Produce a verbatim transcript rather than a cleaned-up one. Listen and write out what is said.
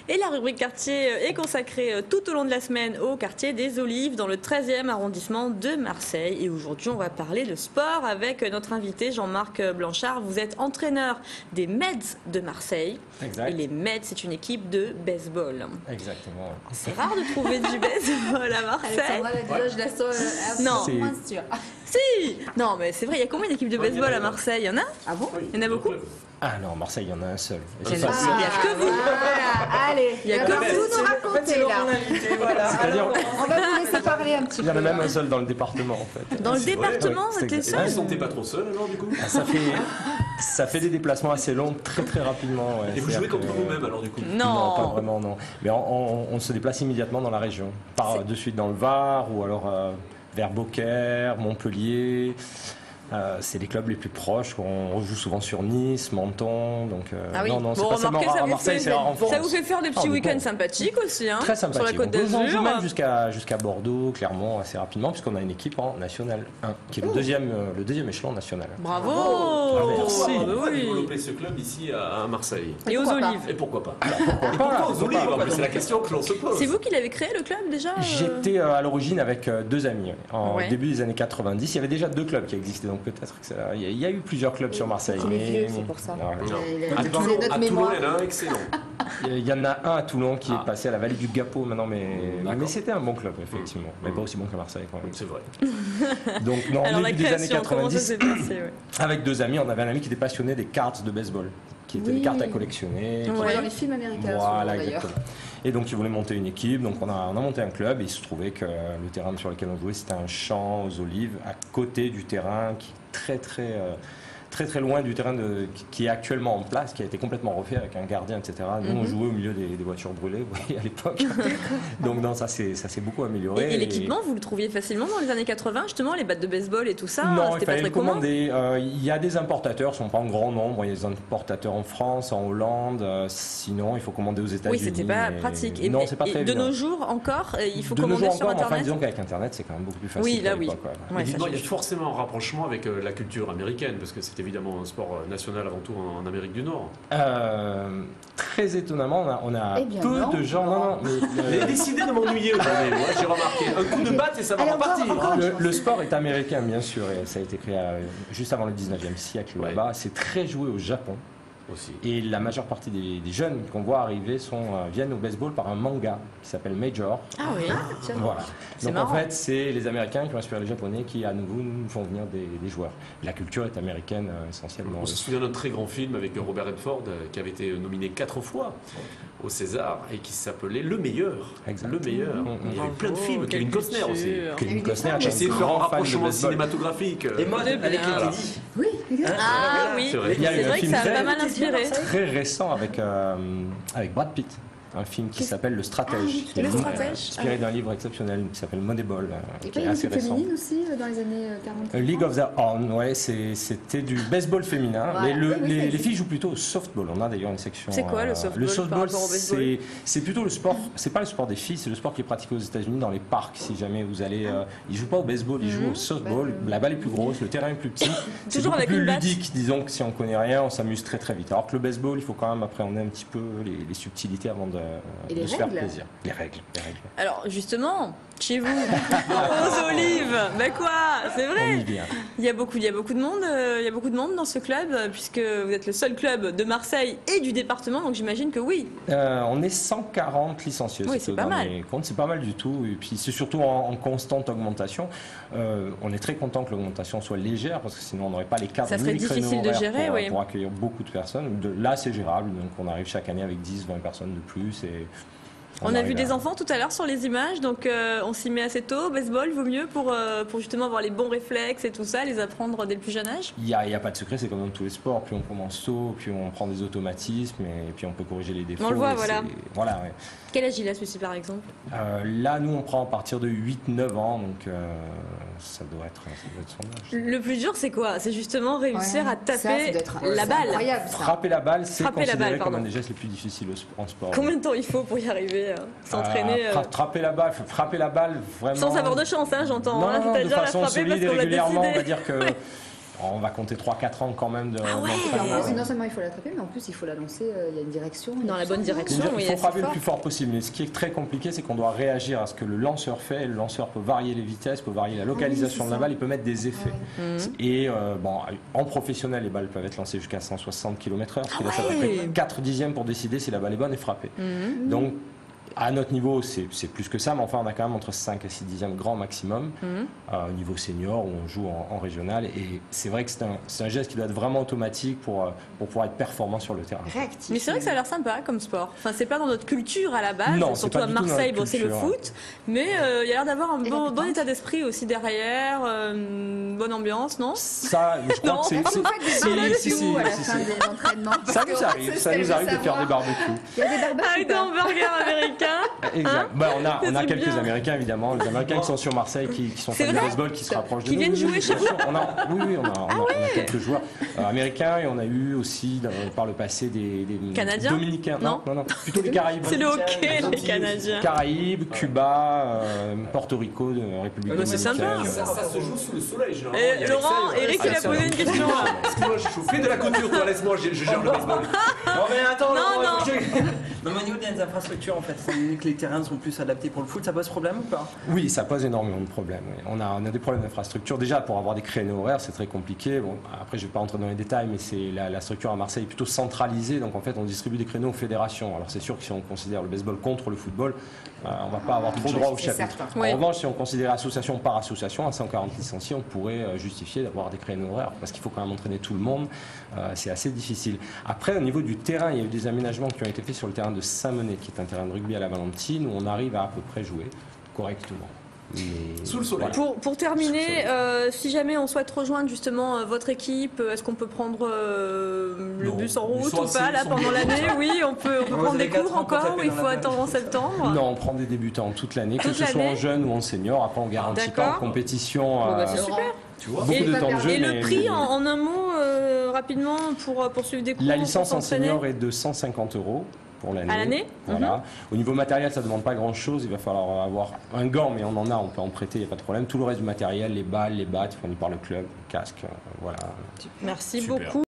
Et la rubrique quartier est consacrée tout au long de la semaine au quartier des Olives dans le treizième arrondissement de Marseille. Et aujourd'hui, on va parler de sport avec notre invité Jean-Marc Blanchard. Vous êtes entraîneur des Meds de Marseille. Exact. Et les Meds, c'est une équipe de baseball. Exactement. C'est rare de trouver du baseball à Marseille. Alexandra, déjà, je la sens euh, Non. moins sûre. Si. Non, mais c'est vrai, il y a combien d'équipes de baseball à Marseille? Il y en a? Ah bon? Il y en a beaucoup? Ah non, Marseille, il y en a un seul. Et Ah, c'est il n'y a que vous. Voilà, allez, Il y a on que va vous. tout nous raconter là. voilà. C'est-à-dire, On va vous laisser parler un petit il peu. y en a même un seul dans le département en fait. Dans le C'est vrai, département, ouais, vous êtes les c'est seuls? Ils sont pas trop seuls alors du coup. Ah, Ça fait, ça fait des déplacements assez longs, très très rapidement. Ouais. Et vous C'est-à-dire jouez contre que- vous-même alors du coup. Non. pas vraiment, non. Mais on, on- on se déplace immédiatement dans la région. Par C'est- de suite dans le Var ou alors euh, vers Beaucaire, Montpellier. Euh, c'est les clubs les plus proches. On joue souvent sur Nice, Menton. Donc, euh, Ah oui, non, non, c'est bon, pas seulement remarquez, ça à vous, Marseille, fait, c'est rare en France. ça vous fait faire des Ah, petits mais week-ends bon. sympathiques aussi, hein, Très sur la sympathique. Côte On peut jouer d'Azur. même jusqu'à jusqu'à Bordeaux, Clermont assez rapidement, puisqu'on a une équipe en National un, qui est le deuxième, euh, le deuxième échelon national. Bravo. Alors, merci. Ah, pourquoi bah oui. développer ce club ici à à Marseille? Et aux Pourquoi pas? Olives. Et pourquoi pas? Pourquoi Et pourquoi pas, aux pourquoi Olives? pas. En plus, c'est la question que l'on se pose. C'est vous qui l'avez créé le club déjà euh J'étais euh, à l'origine avec euh, deux amis. ouais. En Ouais. début des années quatre-vingt-dix, il y avait déjà deux clubs qui existaient, donc peut-être que ça. Il y, a- il y a eu plusieurs clubs sur Marseille. Il est mais- vieux, c'est pour ça. Ouais. Non. Il a- À il a Toulon, utilisé notre à Toulon, mémoire. il y en a un excellent. Il y en a un à Toulon qui Ah. est passé à la vallée du Gapo maintenant, mais, D'accord. mais c'était un bon club, effectivement. Mais Mm. pas aussi bon qu'à Marseille, quand même. C'est vrai. Donc, non, Alors au la début des années création, comment ça quatre-vingt-dix, s'est passé ouais. avec deux amis, on avait un ami qui était passionné des cartes de baseball, qui étaient Oui. des cartes à collectionner. On Ouais. voit dans les films américains, souvent, Voilà, d'ailleurs. exactement. Et donc, il voulait monter une équipe. Donc, on a, on a monté un club. Et il se trouvait que le terrain sur lequel on jouait, c'était un champ aux olives, à côté du terrain, qui est très, très, euh, très, très loin du terrain de, qui- qui est actuellement en place, qui a été complètement refait avec un gardien, et cetera. Nous, on Mhm. jouait au milieu des, des voitures brûlées, vous voyez, à l'époque. Donc, non, ça s'est ça s'est beaucoup amélioré. Et, et l'équipement, vous le trouviez facilement dans les années quatre-vingts, justement, les battes de baseball et tout ça? Non, il C'était pas fallait très le commun? commander. Euh, Il y a des importateurs, ils ne sont pas en grand nombre. Il y a des importateurs en France, en Hollande. Euh, sinon, il faut commander aux États-Unis. Oui, c'était pas mais- pratique. Et, non, c'est pas et très de évident. nos jours encore, euh, il faut de nos commander jours sur encore, mais enfin, Internet? disons qu'avec Internet, c'est quand même beaucoup plus facile. Oui, là, qu'à oui. l'époque, ouais. Ouais, ça Évidemment, il y a change. forcément un rapprochement avec euh, la culture américaine, parce que c'est évidemment un sport euh, national avant tout en, en Amérique du Nord. Euh, très étonnamment, on a, on a Eh bien, peu non. de gens. Non, non, mais, J'ai euh, décidé de m'ennuyer aujourd'hui, moi, j'ai remarqué. Un coup de batte et ça va Allez, repartir. encore, encore. le, le sport est américain, bien sûr, et ça a été créé euh, juste avant le dix-neuvième siècle Ouais. là-bas. C'est très joué au Japon. Aussi. Et la majeure partie des, des jeunes qu'on voit arriver sont, euh, viennent au baseball par un manga qui s'appelle Major. Ah oui. Tiens. Voilà. C'est Donc marrant. en fait, c'est les Américains qui ont inspiré les Japonais qui à nouveau nous font venir des, des joueurs. La culture est américaine euh, essentiellement. On se souvient d'un très grand film avec Robert Redford euh, qui avait été nominé quatre fois au César et qui s'appelait Le Meilleur. Exact. Le Meilleur. Mm, mm. Il y avait plein de Bravo, films. quelle Kevin Costner aussi. culture. Kevin Et Costner, des est J'ai essayé de faire un grand fan de rapprochement baseball. cinématographique. euh, Et moi, Très bien. avec Kennedy. Oui, exactement. Ah oui, C'est vrai. Il y a eu c'est un vrai que film ça a très- pas mal inspiré. Très récent avec, euh, avec Brad Pitt. Un film qui Qu'est-ce- s'appelle Le Stratège. Ah oui, qui est Le euh, Stratège. Inspiré d'un livre exceptionnel qui s'appelle Moneyball, euh, Et qui pas est une assez équipe récent. féminine aussi euh, dans les années euh, quarante? A League of their Own, ouais, c'est- c'était du baseball féminin. Voilà. Mais le- Oui, oui, les, ça les existe. filles jouent plutôt au softball. On a d'ailleurs une section. C'est quoi, le euh, softball Le par softball, rapport au baseball c'est c'est plutôt le sport. C'est pas le sport des filles, c'est le sport qui est pratiqué aux États-Unis dans les parcs. Si jamais vous allez, euh, ils jouent pas au baseball, ils jouent au softball. Bah, La balle est plus grosse, le terrain est plus petit. C'est Toujours beaucoup avec plus une batte. ludique, disons que si on connaît rien, on s'amuse très très vite. Alors que le baseball, il faut quand même appréhender un petit peu les, les subtilités avant de, Et de les se faire règles. plaisir. Les règles, les règles. Alors justement, chez vous, aux Olives, ben quoi, c'est On vrai. y vient. Il y a beaucoup, il y a beaucoup de monde, euh, il y a beaucoup de monde dans ce club, euh, puisque vous êtes le seul club de Marseille et du département, donc j'imagine que oui. Euh, on est cent quarante licenciés. Oui, ce c'est que pas dans mal. les comptes, c'est pas mal du tout. Et puis c'est surtout en, en constante augmentation. Euh, on est très content que l'augmentation soit légère parce que sinon on n'aurait pas les cadres Ça serait ni les créneaux difficile de horaires gérer, pour, oui. pour accueillir beaucoup de personnes. De, là, c'est gérable. Donc on arrive chaque année avec dix, vingt personnes de plus. Et On, a arrive vu des à- enfants tout à l'heure sur les images, donc euh, on s'y met assez tôt. Baseball vaut mieux pour, euh, pour justement avoir les bons réflexes et tout ça, les apprendre dès le plus jeune âge. Il n'y a, il y a pas de secret, c'est comme dans tous les sports. Plus on commence tôt, plus on prend des automatismes et puis on peut corriger les défauts. On le voit, et voilà. c'est- Voilà, ouais. Quel âge il a celui-ci par exemple? Euh, là, nous, on prend à partir de huit neuf ans, donc euh, ça, doit être, ça doit être son âge. Le plus dur c'est quoi? C'est justement réussir Ouais, à ça, ça taper doit être- la c'est balle. incroyable, ça. Frapper la balle, c'est Frapper la considéré balle, comme pardon. un des gestes les plus difficiles au sp- en sport. Combien de temps il faut pour y arriver à s'entraîner Euh, euh, fra- Frapper la balle, faut frapper la balle vraiment. sans avoir de chance, hein, j'entends. Non, hein, non, de C'est-à-dire la façon frapper solide parce et qu'on l'a régulièrement, on va décidé. dire que. Ouais. on va compter trois quatre ans quand même de Ah ouais. d'entraînement. Parce que non seulement il faut l'attraper, mais en plus il faut la lancer, euh, il y a une direction. il y a Dans la tout bonne ça. direction. C'est-à-dire oui, qu'il faut assez frapper le fort. plus fort possible. Mais ce qui est très compliqué, c'est qu'on doit réagir à ce que le lanceur fait. Et le lanceur peut varier les vitesses, peut varier la localisation c'est de la ça. balle, il peut mettre des effets. Ouais. Mhm. Et euh, bon, en professionnel, les balles peuvent être lancées jusqu'à cent soixante kilomètres heure, ce qui Ah laisse à peu ouais. près quatre dixièmes pour décider si la balle est bonne et frappée. Mhm. Donc, à notre niveau, c'est c'est plus que ça, mais enfin, on a quand même entre cinq et six dixièmes grand maximum Mhm. euh, au niveau senior où on joue en, en régional. Et c'est vrai que c'est un, c'est un geste qui doit être vraiment automatique pour, euh, pour pouvoir être performant sur le terrain. Réactif. Mais c'est vrai que ça a l'air sympa comme sport. Enfin, c'est pas dans notre culture à la base, Non, c'est surtout pas à du tout dans Marseille, notre bon, c'est le culture. foot. Mais euh, il y a l'air d'avoir un Et bon, la bon pétanque. état d'esprit aussi derrière, euh, une bonne ambiance, non? Ça, je crois Non. que c'est. Vous c'est- faites des si, barbecues si, si, à la si, fin si. de l'entraînement. Ça nous arrive, ça nous arrive de faire des barbecues. Il y a des barbecues. Avec des hamburgers américains. Exact. Bah, on a, on a C'est quelques bien. Américains évidemment, les Américains qui sont sur Marseille, qui, qui sont C'est fans de vrai baseball, qui se rapprochent de Qui nous. viennent Oui, jouer oui, chez bien sûr. On a, oui, oui, on a, on a- on a quelques joueurs euh, américains et on a eu aussi dans- par le passé des, des Canadiens dominicains. Non. non, non, non, plutôt des Caraïbes. C'est le hockey, les Antilles Canadiens. Caraïbes, Cuba, euh, Porto Rico, de République bah, c'est dominicaine. sympa. Ça, ça se joue sous le soleil, généralement. Et Il y a Laurent, Alexa, Eric, il a ça, posé ça. une question là. Excuse-moi, je fais de la couture, toi, laisse-moi, je, je gère le baseball. Non mais attends, Non, Laurent, non. faut que je- Non, mais au niveau des infrastructures, en fait, c'est vu que les terrains sont plus adaptés pour le foot, ça pose problème ou pas? Oui, ça pose énormément de problèmes. oui. On, a, on a des problèmes d'infrastructure. Déjà, pour avoir des créneaux horaires, c'est très compliqué. Bon, après, je ne vais pas rentrer dans les détails, mais c'est la, la structure à Marseille est plutôt centralisée. Donc, en fait, on distribue des créneaux aux fédérations. Alors, c'est sûr que si on considère le baseball contre le football, euh, on ne va pas avoir trop droit au C'est chapitre. certain. Oui. En revanche, si on considère association par association, à cent quarante licenciés, on pourrait euh, justifier d'avoir des créneaux horaires. Parce qu'il faut quand même entraîner tout le monde. Euh, c'est assez difficile. Après, au niveau du terrain, il y a eu des aménagements qui ont été faits sur le terrain de Saint-Menet, qui est un terrain de rugby à la Valentine, où on arrive à à peu près jouer correctement. Mais- Sous le soleil. voilà. Pour, pour terminer, euh, si jamais on souhaite rejoindre justement euh, votre équipe, euh, est-ce qu'on peut prendre euh, le Non, bus en ils route sont ou assez- pas là ils sont pendant bien. l'année? Oui, on peut, on peut Vous prendre avez des quatre cours ans pour encore ou taper il dans faut la attendre en septembre? Non, on prend des débutants toute l'année, que Toute ce soit en l'année. jeune ou en senior. Après, on garantit pas D'accord. en compétition Bon, bah, euh, c'est super. Tu vois beaucoup Et- de temps de jeu. Et le mais- prix, en, en un mot, euh, rapidement, pour, pour suivre des cours? La pour licence en s'entraîner senior est de cent cinquante euros pour l'année. À l'année? Voilà. Au niveau matériel, ça ne demande pas grand-chose. Il va falloir avoir un gant, mais on en a, on peut en prêter, il n'y a pas de problème. Tout le reste du matériel, les balles, les battes, fournis par le club, le casque, euh, voilà. Merci Super. beaucoup.